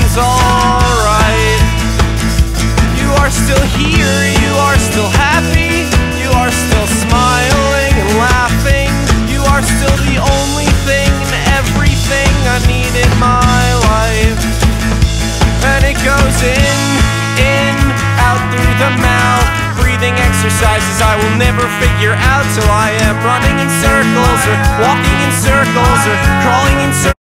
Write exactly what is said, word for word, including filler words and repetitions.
everything's alright. You are still here, you are still happy, you are still smiling and laughing. You are still the only thing and everything I need in my life. And it goes in, in, out through the mouth. Breathing exercises I will never figure out till I am running in circles or walking in circles or crawling in circles.